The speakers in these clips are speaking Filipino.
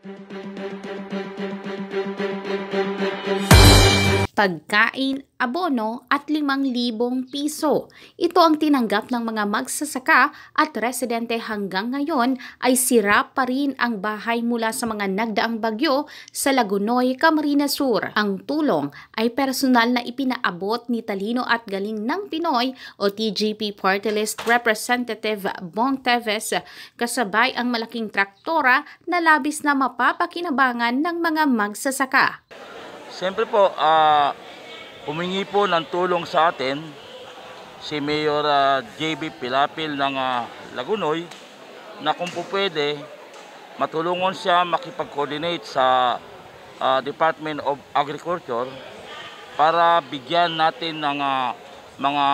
Pagkain, abono at 5,000 piso. Ito ang tinanggap ng mga magsasaka at residente hanggang ngayon ay sira pa rin ang bahay mula sa mga nagdaang bagyo sa Lagunoy, Camarines Sur. Ang tulong ay personal na ipinaabot ni Talino at Galing ng Pinoy o TGP Party List Representative Bong Teves kasabay ang malaking traktora na labis na mapapakinabangan ng mga magsasaka. Siyempre po, humingi po ng tulong sa atin si Mayor JB Pilapil ng Lagunoy na kung po pwede, matulungan siya makipag-coordinate sa Department of Agriculture para bigyan natin ng mga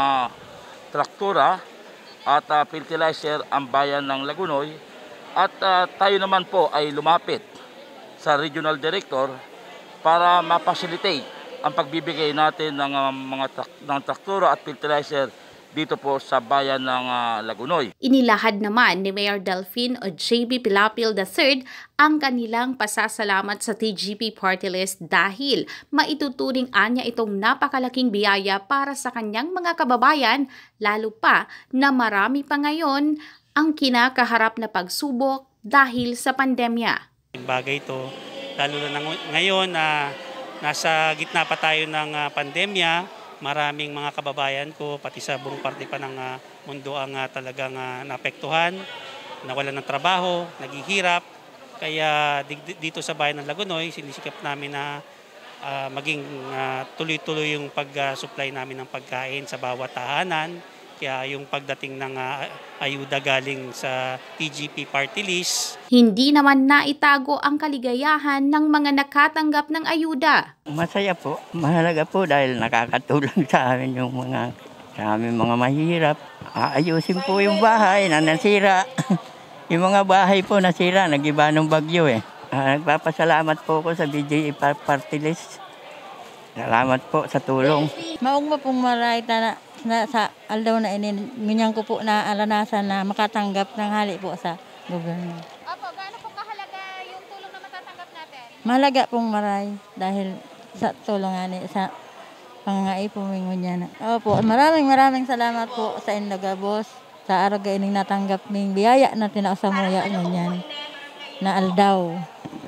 traktora at fertilizer ang bayan ng Lagunoy at tayo naman po ay lumapit sa Regional Director para ma-facilitate ang pagbibigay natin ng ng traktora at fertilizer dito po sa bayan ng Lagunoy. Inilahad naman ni Mayor Delphine o JB Pilapil III ang kanilang pasasalamat sa TGP Party List dahil maituturing anya itong napakalaking biyaya para sa kanyang mga kababayan, lalo pa na marami pa ngayon ang kinakaharap na pagsubok dahil sa pandemya. Bagay ito, lalo na ngayon na nasa gitna pa tayo ng pandemya, maraming mga kababayan ko, pati sa buong parte pa ng mundo ang talagang naapektuhan, nawalan ng trabaho, naghihirap. Kaya dito sa bayan ng Lagunoy, sinisikap namin na maging tuloy-tuloy yung pag-supply namin ng pagkain sa bawat tahanan. Kaya yung pagdating ng ayuda galing sa TGP Party List. Hindi naman naitago ang kaligayahan ng mga nakatanggap ng ayuda. Masaya po, mahalaga po dahil nakakatulong sa amin yung sa aming mga mahirap. Aayusin po yung bahay na nasira. Yung mga bahay po nasira, nag-iba ng bagyo eh. Nagpapasalamat po ako sa BJA Party List. Salamat po sa tulong. Maong mo pong maray na sa aldaw na ganyan ko po na alanasan na makatanggap ng hali po sa gobyerno. Opo, gaano po kahalaga yung tulong na matatanggap natin? Mahalaga pong maray dahil sa tulong sa pangangai po mingon na. Opo, maraming salamat po sa Indaga boss sa araw ining natanggap ning biyaya na tinausamuya ganyan na aldaw.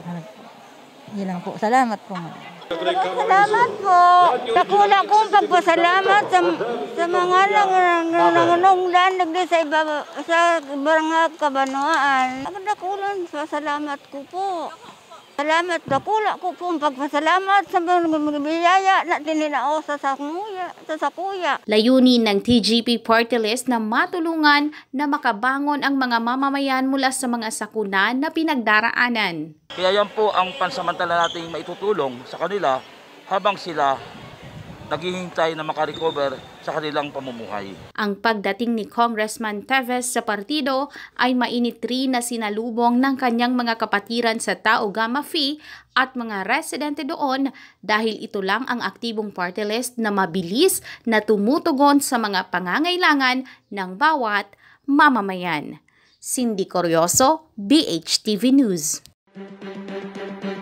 Yun lang po. Salamat po. Salamat po. Dakula kong pagpasalamat sa mga nangunungdan nagdi sa barangay Kabanwaan. Dakulan sa salamat ko po. Salamat dakula ko po pagpasalamat sa mga biyaya na tininao sa sakuya. Layunin ng TGP Party List na matulungan na makabangon ang mga mamamayan mula sa mga sakuna na pinagdaraanan. Kaya yan po ang pansamantala nating maitutulong sa kanila habang sila naghihintay na makarecover sa kanilang pamumuhay. Ang pagdating ni Congressman Teves sa partido ay mainit rin na sinalubong ng kanyang mga kapatiran sa Tao Gama Phi at mga residente doon dahil ito lang ang aktibong party list na mabilis na tumutugon sa mga pangangailangan ng bawat mamamayan. Cindy Corioso, BHTV News.